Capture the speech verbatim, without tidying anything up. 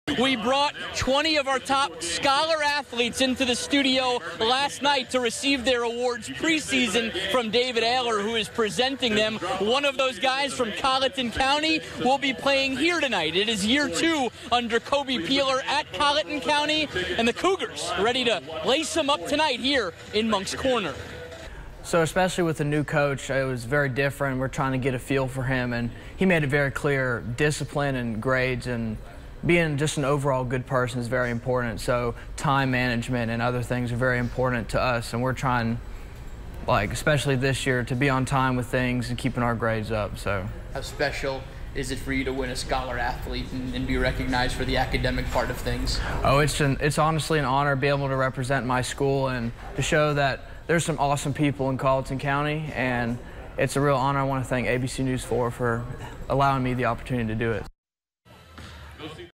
We brought twenty of our top scholar athletes into the studio last night to receive their awards preseason from David Ayler, who is presenting them. One of those guys from Colleton County will be playing here tonight. It is year two under Kobe Peeler at Colleton County, and the Cougars ready to lace them up tonight here in Moncks Corner. So especially with a new coach, it was very different. We're trying to get a feel for him, and he made it very clear discipline and grades and being just an overall good person is very important. So time management and other things are very important to us, and we're trying, like especially this year, to be on time with things and keeping our grades up. So how special is it for you to win a scholar athlete and, and be recognized for the academic part of things? Oh, it's an, it's honestly an honor to be able to represent my school and to show that there's some awesome people in Colleton County, and it's a real honor. I want to thank A B C News four for allowing me the opportunity to do it.